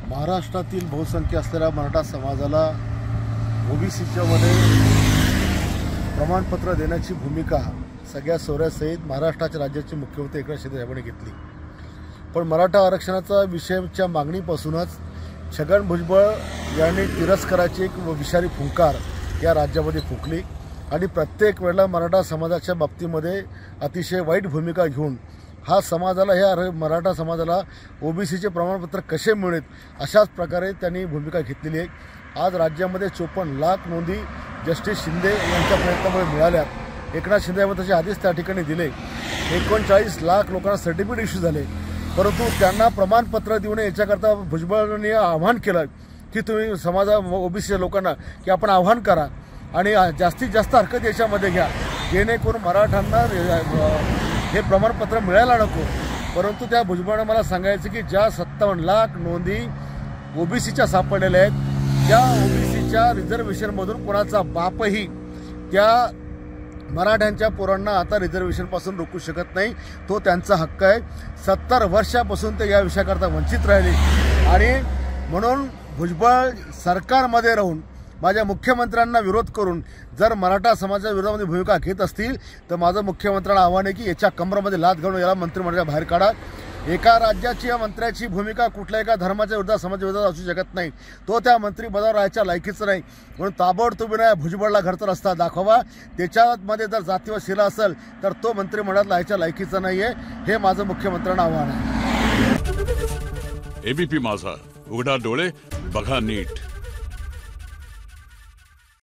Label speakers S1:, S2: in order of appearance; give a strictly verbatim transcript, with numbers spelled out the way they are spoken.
S1: महाराष्ट्रातील बहुसंख्य असलेल्या मराठा समाजाला ओबीसीच्या मध्ये प्रमाणपत्र देण्याची भूमिका सगळ्या सोयऱ्यासहित महाराष्ट्राच्या राज्याचे मुख्यमंत्री एकनाथ शिंदे यांनी घेतली। पण मराठा आरक्षणाचा विषयाच्या मागणीपासूनच छगन भुजबळ यांनी तिरस्काराची एक विषारी फुंकार या राज्यामध्ये फुंकली आणि प्रत्येक वेळेला मराठा समाजाच्या बाबतीमध्ये अतिशय वाईट भूमिका घेऊन हा समाजाला ह्या मराठा समाजाला ओबीसीचे प्रमाणपत्र कसे मिळेल अशाच प्रकारे त्यांनी भूमिका घेतलेली आहे। आज राज्यामध्ये चोपन्न लाख नोंदी जस्टिस शिंदे यांच्या प्रयत्नामुळे मिळाल्यात। एकनाथ शिंदे यांनी त्याचे आदेश त्या ठिकाणी दिले। एकोणचाळीस लाख लोकांना सर्टिफिकेट इश्यू झाले, परंतु त्यांना प्रमाणपत्र देऊ नये याच्याकरता भुजबळांनी आव्हान केलं की तुम्ही समाजा ओबीसीच्या लोकांना की आपण आव्हान करा आणि जास्तीत जास्त हरकत याच्यामध्ये घ्या, जेणेकरून मराठ्यांना हे प्रमाणपत्र मिळायला नको। परंतु त्या भुजबळांना मला सांगायचं की ज्या सत्तावन्न लाख नोंदी ओबीसीच्या सापडलेल्या आहेत त्या ओबीसीच्या रिझर्वेशनमधून कोणाचा बापही त्या मराठ्यांच्या पोरांना आता रिझर्वेशनपासून रोखू शकत नाही, तो त्यांचा हक्क आहे। सत्तर वर्षापासून ते या विषयाकरता वंचित राहिले आणि म्हणून भुजबळ सरकारमध्ये राहून माझ्या मुख्यमंत्र्यांना विरोध करून जर मराठा समाजाच्या विरोधामध्ये भूमिका घेत असतील तर माझं मुख्यमंत्र्यांना आव्हान आहे की याच्या कमरामध्ये लाथ घालून याला मंत्रिमंडळाच्या बाहेर काढा। एका राज्याची या मंत्र्याची भूमिका कुठल्या एका धर्माच्या विरोधात समाजाच्या विरोधात असू शकत नाही, तो त्या मंत्रिपदावर राहायच्या लायकीचं नाही। म्हणून ताबडतोबीने भुजबळला घरचा रस्ता दाखवा, त्याच्यामध्ये जर जातीवर शिला असेल तर तो मंत्रिमंडळात राहायच्या लायकीचं नाही आहे, हे माझं मुख्यमंत्र्यांना आव्हान आहे।
S2: एबीपी माझा, उघडा डोळे बघा नीट।